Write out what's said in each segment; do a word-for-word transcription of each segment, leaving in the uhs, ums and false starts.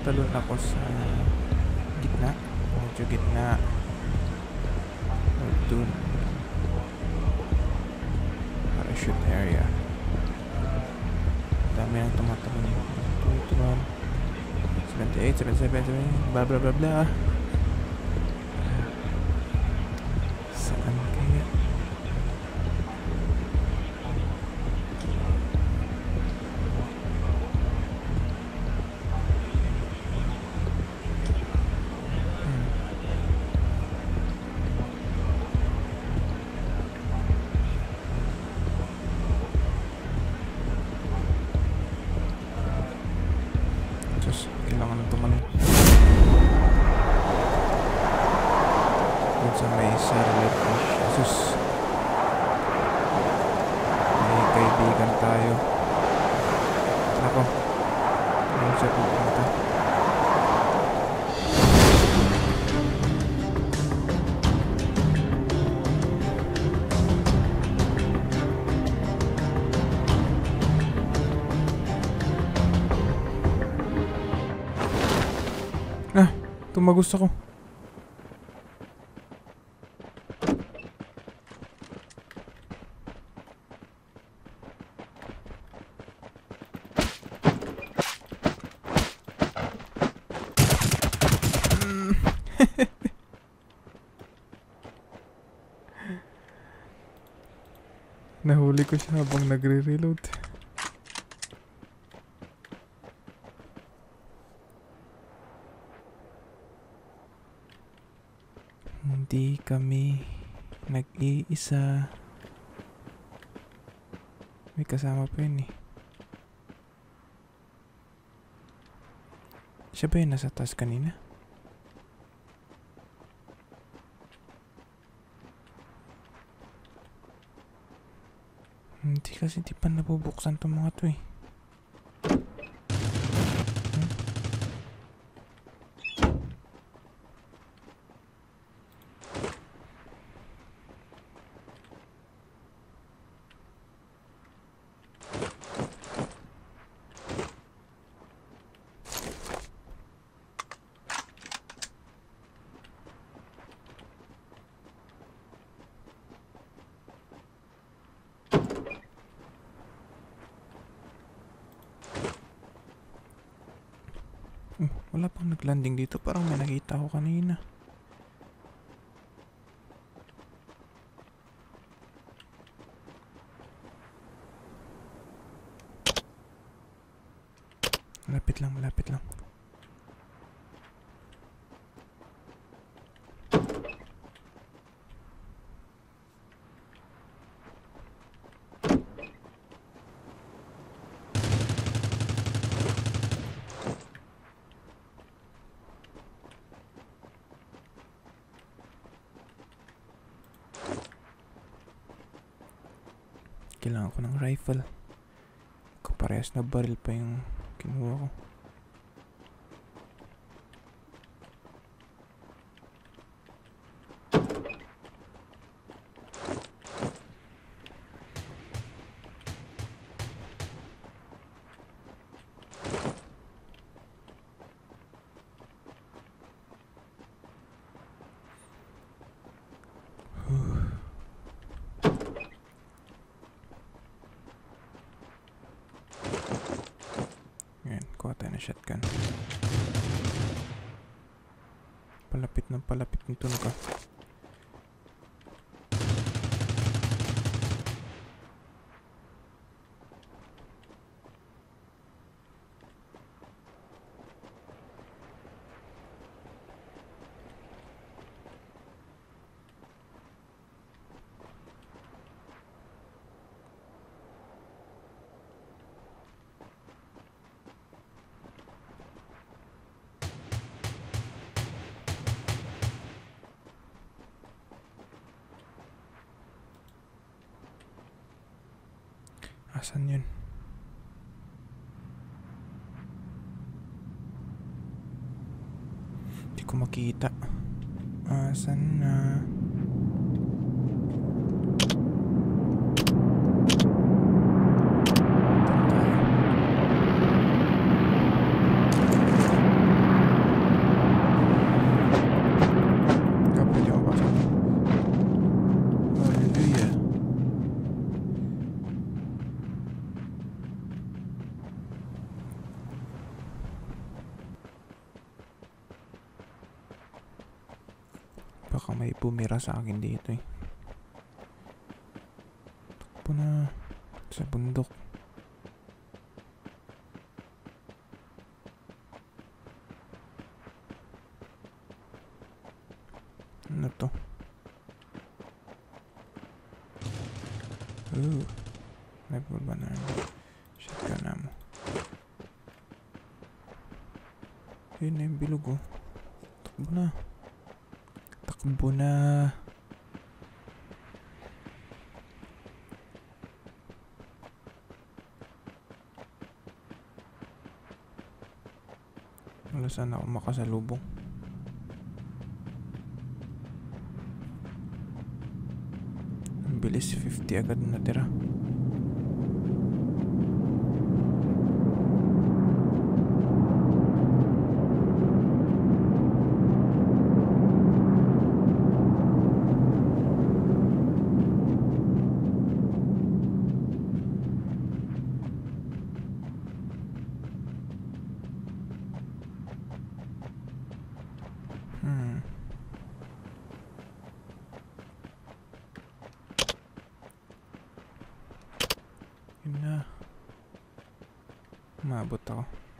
tumatalon ako sa gitna. Medyo gitna. O dun. Parachute area. Dami nang tumatalon. twenty-one, seventy-eight, seventy-seven, blah blah blah blah. Saan kaya? Kailangan ng tumalon dun sa may sarili fish. Jesus, may kaibigan tayo. Ako, ano siya pupunta? Ah, tumagos ako. Nahuli ko siya habang nagre-reload. Hindi kami nag-iisa. May kasama pa yun eh. Siya ba yun nasa taas kanina? Hindi kasi di pa nabubuksan itong mga to eh. Uh, wala pang naglanding dito. Parang may nakita ko kanina. Malapit lang, malapit lang. Kailangan ko ng rifle. Kaparehas na baril pa yung kinuha ko. Kuha tayo na shotgun. Palapit ng palapit ng tunog ka. Asan yun? Hindi ko makita. Asan na? Baka may bumira sa akin dito eh. Takbo na sa bundok. Ano to? Ooh, may bulba na yun. Shotgun na mo. Ayun na yung bilog oh. Takbo na. Takbo na. Wala, sana ako makasalubong. Ang bilis, fifty agad na natira. Hmm. Yun na. Maabot ako.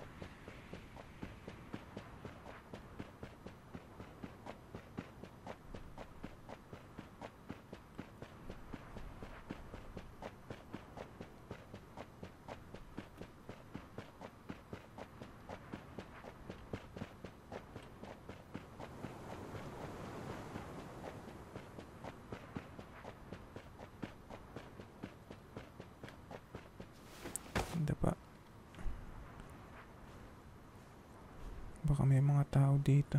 Hindi pa. Baka may mga tao dito.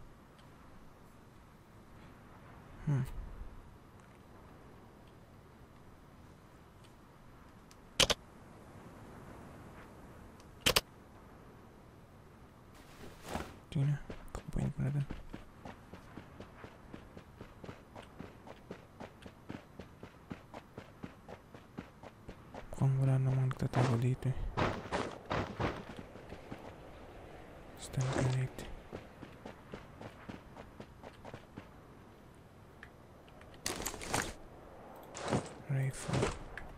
Hmm. Sige na. Takbuhin ko na dun. Mukhang wala namang nagtatago dito eh. Stand connect. Rifle.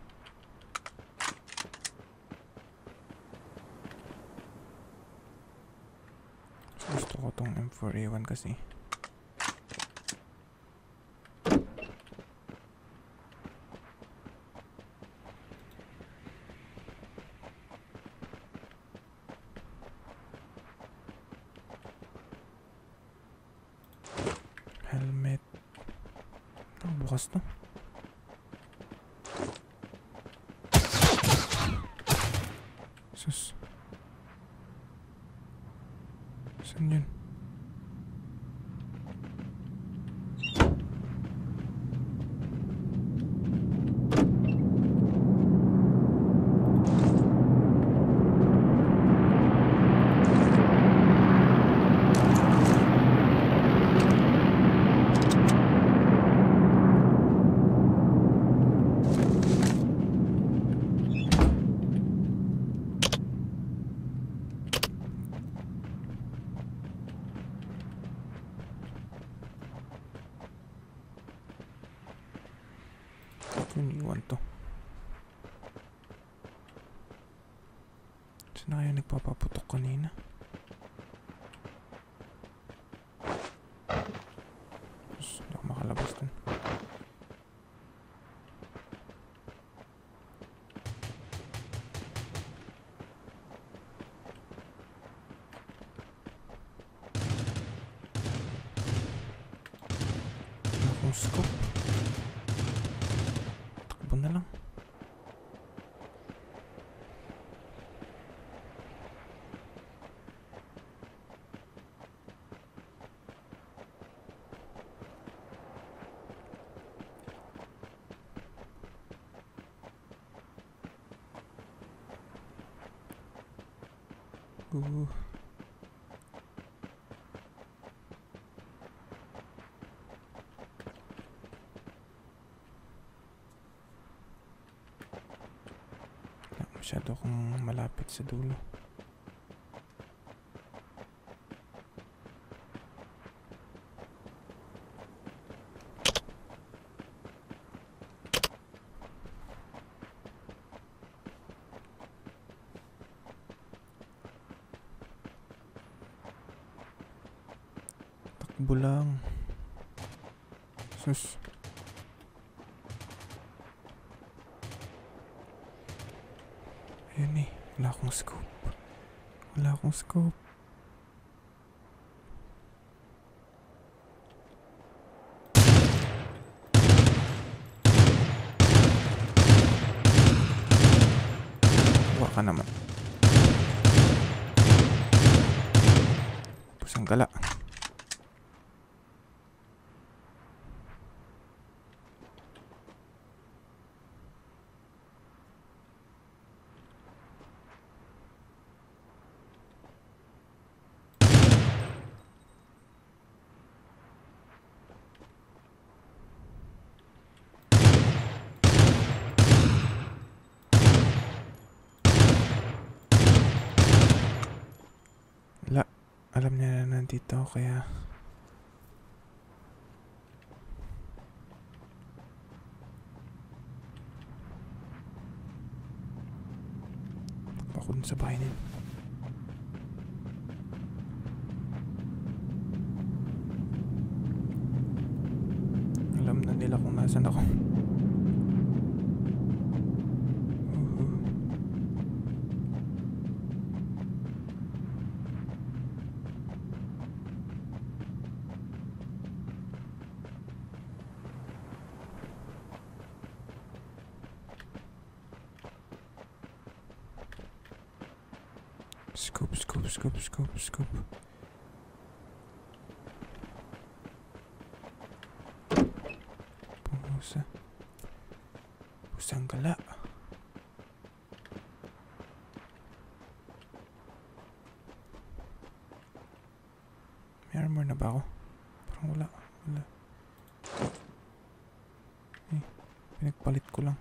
Gusto ko tong M four A one kasi. Helmet. Ang bukas to. Sus. Saan yun? Yun, iwan to. Saan na kaya nagpapaputok kanina? Sus, hindi ako makalabas dun. Wala akong scope. Takbo na lang. Uh. Masyado akong malapit sa dulo. Takbo lang. Sus. Ayun eh. Wala akong scope. Wala akong scope. Huwag ka naman. Pusang gala. Wala. Alam niya na nandito kaya ako dun sa bahay nila. Alam na nila kung nasan ako. Scoop, scoop, scoop, scoop, scoop. Pusa. Pusang gala. May armor na ba ako? Parang wala. Wala. Eh, pinagpalit ko lang.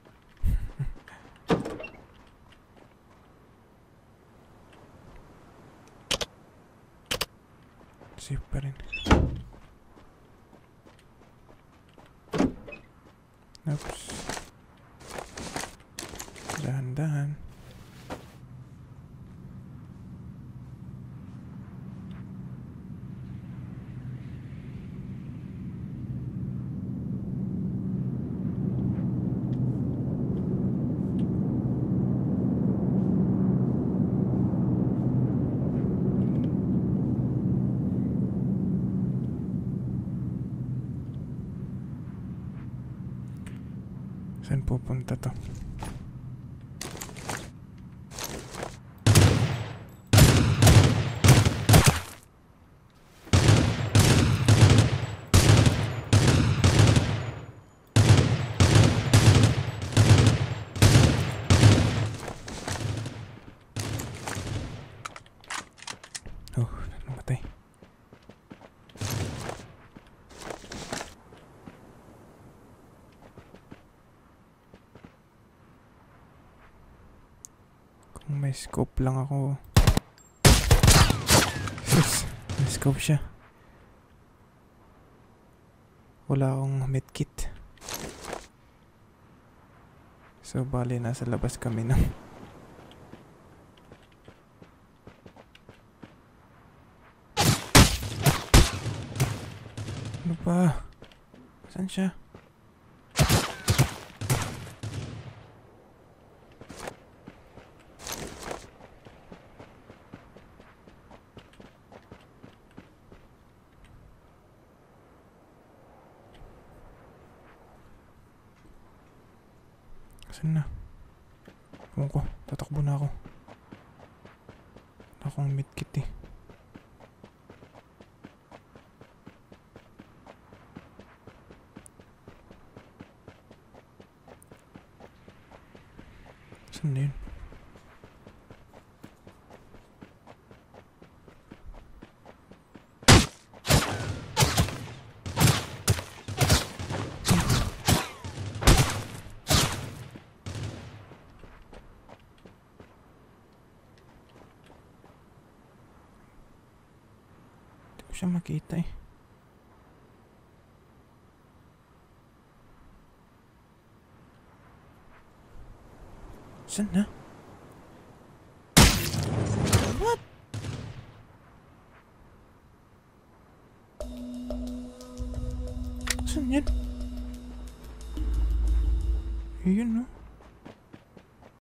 Safe pa rin. Oops. Dahan-dahan. Saan pupunta to? Oh, namatay. May scope lang ako. Sus, may scope siya. Wala akong medkit. So, bali nasa labas kami ng ano ba? Saan siya? Saan na? Ewan ko, tatakbo na ako. Wala akong medkit eh. Saan na yun? Siya makita eh. Saan na? What? Asan yan? Ayun no.